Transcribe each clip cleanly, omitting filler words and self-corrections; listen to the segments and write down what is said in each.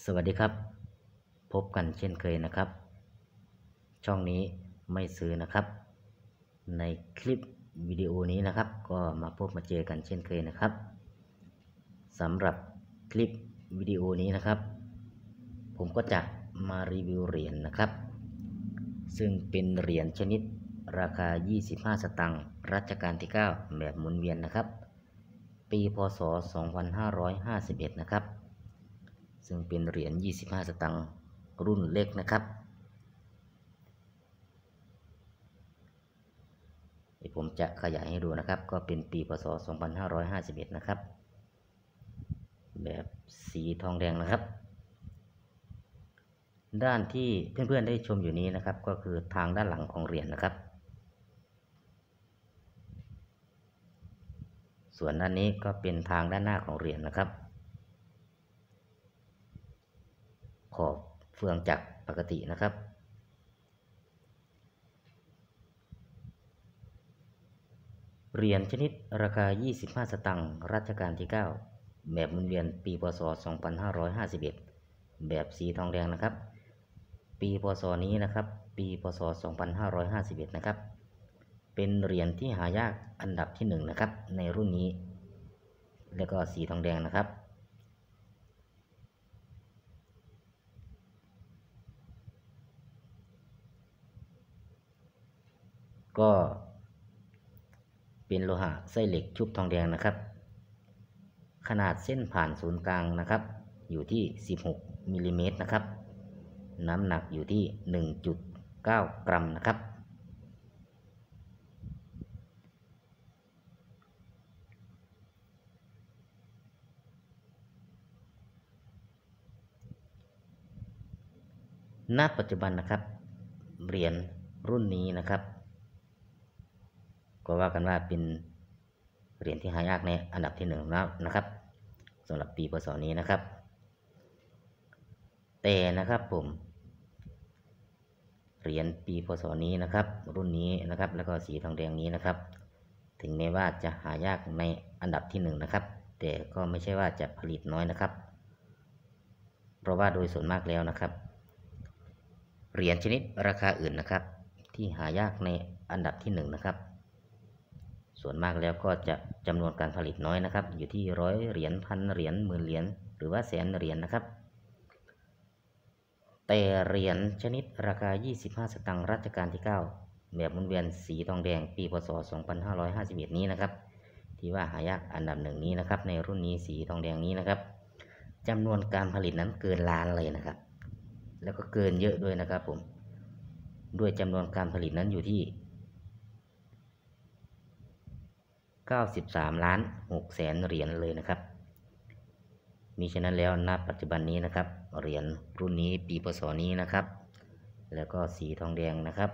สวัสดีครับพบกันเช่นเคยนะครับช่องนี้ไม่ซื้อนะครับในคลิปวิดีโอนี้นะครับก็มาพบมาเจอกันเช่นเคยนะครับสำหรับคลิปวิดีโอนี้นะครับผมก็จะมารีวิวเหรียญนะครับซึ่งเป็นเหรียญชนิดราคา25สตางค์รัชกาลที่9แบบหมุนเวียนนะครับปีพ.ศ. 2551นะครับซึ่งเป็นเหรียญ25สตางค์รุ่นเล็กนะครับผมจะขยายให้ดูนะครับก็เป็นปีพ.ศ. 2551นะครับแบบสีทองแดงนะครับด้านที่เพื่อนๆได้ชมอยู่นี้นะครับก็คือทางด้านหลังของเหรียญนะครับส่วนด้านนี้ก็เป็นทางด้านหน้าของเหรียญนะครับขอบเฟืองจักรปกตินะครับเหรียญชนิดราคา25สตางค์รัชกาลที่9แบบหมุนเวียนปีพ.ศ. 2551แบบสีทองแดงนะครับปีพ.ศ. นี้นะครับปีพ.ศ. 2551นะครับเป็นเหรียญที่หายากอันดับที่1นะครับในรุ่นนี้แล้วก็สีทองแดงนะครับก็เป็นโลหะไส้เหล็กชุบทองแดงนะครับขนาดเส้นผ่านศูนย์กลางนะครับอยู่ที่16มิลลิเมตรนะครับน้ำหนักอยู่ที่ 1.9 กรัมนะครับณปัจจุบันนะครับเหรียญรุ่นนี้นะครับก็ว่ากันว่าเป็นเหรียญที่หายากในอันดับที่1นะครับสำหรับปีพ.ศ. นี้นะครับแต่นะครับผมเหรียญปีพ.ศ. นี้นะครับรุ่นนี้นะครับแล้วก็สีทองแดงนี้นะครับถึงแม้ว่าจะหายากในอันดับที่1นะครับแต่ก็ไม่ใช่ว่าจะผลิตน้อยนะครับเพราะว่าโดยส่วนมากแล้วนะครับเหรียญชนิดราคาอื่นนะครับที่หายากในอันดับที่1นะครับส่วนมากแล้วก็จะจำนวนการผลิตน้อยนะครับอยู่ที่100เหรียญพันเหรียญหมื่นเหรียญหรือว่าแสนเหรียญนะครับแต่เหรียญชนิดราคา25สตางค์รัชกาลที่9แบบหมุนเวียนสีทองแดงปีพ.ศ. 2551นี้นะครับที่ว่าหายากอันดับ1นี้นะครับในรุ่นนี้สีทองแดงนี้นะครับจำนวนการผลิตนั้นเกินล้านเลยนะครับแล้วก็เกินเยอะด้วยนะครับผมด้วยจำนวนการผลิตนั้นอยู่ที่93.6 ล้านเหรียญเลยนะครับมิฉะนั้นแล้วณปัจจุบันนี้นะครับเหรียญรุ่นนี้ปีพ.ศ. นี้นะครับแล้วก็สีทองแดงนะครับ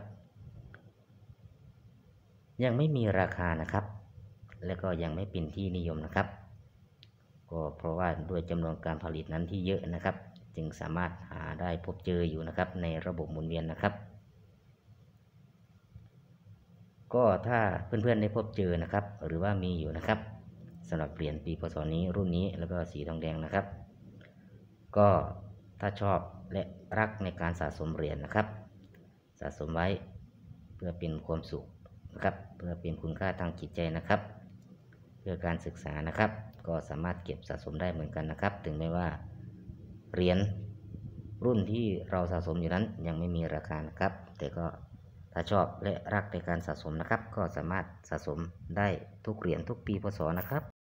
ยังไม่มีราคานะครับแล้วก็ยังไม่เป็นที่นิยมนะครับก็เพราะว่าด้วยจำนวนการผลิตนั้นที่เยอะนะครับจึงสามารถหาได้พบเจออยู่นะครับในระบบหมุนเวียนนะครับก็ถ้าเพื่อนๆได้พบเจอนะครับหรือว่ามีอยู่นะครับสำหรับเหรียญปีพ.ศ. นี้รุ่นนี้แล้วก็สีทองแดงนะครับก็ถ้าชอบและรักในการสะสมเหรียญนะครับสะสมไว้เพื่อเป็นความสุขนะครับเพื่อเป็นคุณค่าทางจิตใจนะครับเพื่อการศึกษานะครับก็สามารถเก็บสะสมได้เหมือนกันนะครับถึงแม้ว่าเหรียญรุ่นที่เราสะสมอยู่นั้นยังไม่มีราคานะครับแต่ก็ถ้าชอบและรักในการสะสมนะครับก็สามารถสะสมได้ทุกเหรียญทุกปีพ.ศ. นะครับ